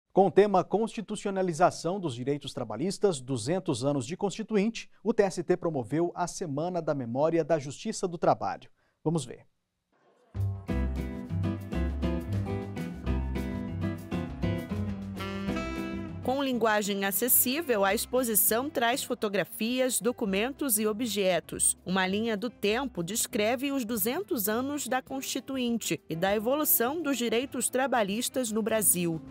Com o tema Constitucionalização dos Direitos Trabalhistas, 200 anos de Constituinte, o TST promoveu a Semana da Memória da Justiça do Trabalho. Vamos ver. Com linguagem acessível, a exposição traz fotografias, documentos e objetos. Uma linha do tempo descreve os 200 anos da Constituinte e da evolução dos direitos trabalhistas no Brasil.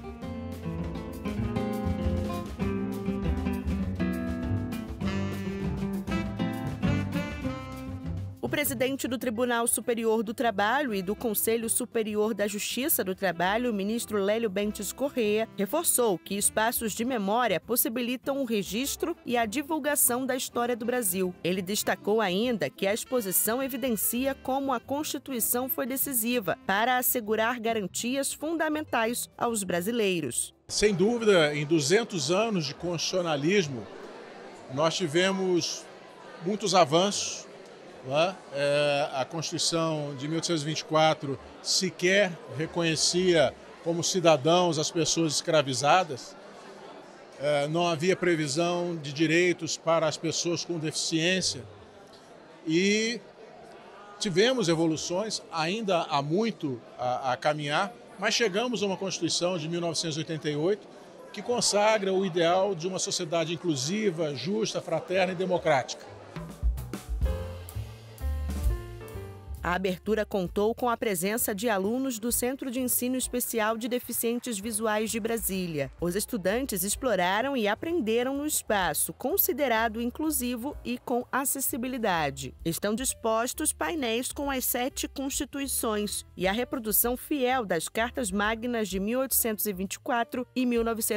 O presidente do Tribunal Superior do Trabalho e do Conselho Superior da Justiça do Trabalho, o ministro Lélio Bentes Corrêa, reforçou que espaços de memória possibilitam o registro e a divulgação da história do Brasil. Ele destacou ainda que a exposição evidencia como a Constituição foi decisiva para assegurar garantias fundamentais aos brasileiros. Sem dúvida, em 200 anos de constitucionalismo, nós tivemos muitos avanços. A Constituição de 1824 sequer reconhecia como cidadãos as pessoas escravizadas. Não havia previsão de direitos para as pessoas com deficiência. E tivemos evoluções, ainda há muito a caminhar, mas chegamos a uma Constituição de 1988 que consagra o ideal de uma sociedade inclusiva, justa, fraterna e democrática. A abertura contou com a presença de alunos do Centro de Ensino Especial de Deficientes Visuais de Brasília. Os estudantes exploraram e aprenderam no espaço, considerado inclusivo e com acessibilidade. Estão dispostos painéis com as 7 constituições e a reprodução fiel das Cartas Magnas de 1824 e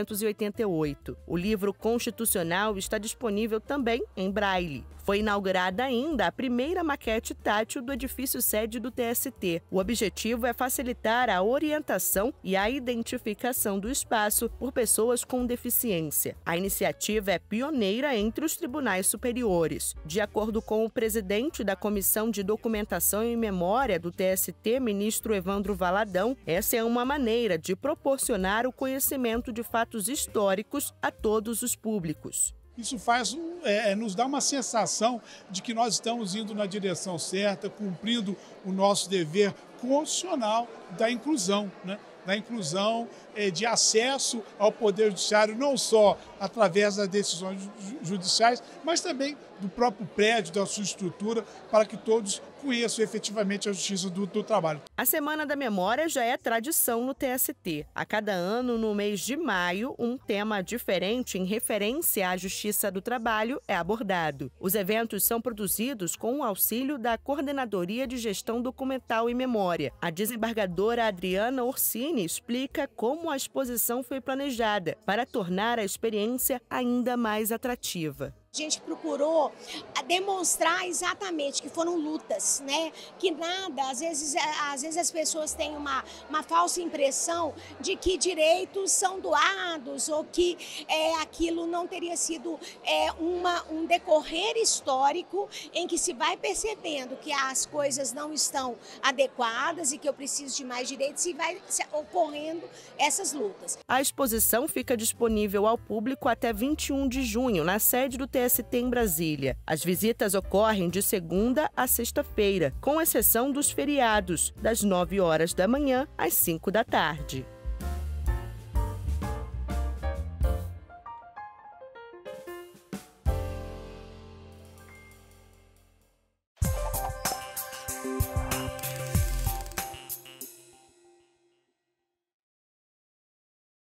1988. O livro constitucional está disponível também em braille. Foi inaugurada ainda a primeira maquete tátil do edifício sede do TST. O objetivo é facilitar a orientação e a identificação do espaço por pessoas com deficiência. A iniciativa é pioneira entre os tribunais superiores. De acordo com o presidente da Comissão de Documentação e Memória do TST, ministro Evandro Valadão, essa é uma maneira de proporcionar o conhecimento de fatos históricos a todos os públicos. Isso nos dá uma sensação de que nós estamos indo na direção certa, cumprindo o nosso dever constitucional da inclusão, né? Da inclusão de acesso ao Poder Judiciário, não só através das decisões judiciais, mas também do próprio prédio, da sua estrutura, para que todos conheçam efetivamente a justiça do trabalho. A Semana da Memória já é tradição no TST. A cada ano, no mês de maio, um tema diferente em referência à justiça do trabalho é abordado. Os eventos são produzidos com o auxílio da Coordenadoria de Gestão Documental e Memória. A desembargadora Adriana Orsini explica como a exposição foi planejada para tornar a experiência ainda mais atrativa. A gente procurou demonstrar exatamente que foram lutas, né? Que nada, às vezes as pessoas têm uma falsa impressão de que direitos são doados ou que aquilo não teria sido um decorrer histórico em que se vai percebendo que as coisas não estão adequadas e que eu preciso de mais direitos e vai ocorrendo essas lutas. A exposição fica disponível ao público até 21 de junho, na sede do TST em Brasília. As visitas ocorrem de segunda a sexta-feira, com exceção dos feriados, das 9 horas da manhã às 5 da tarde.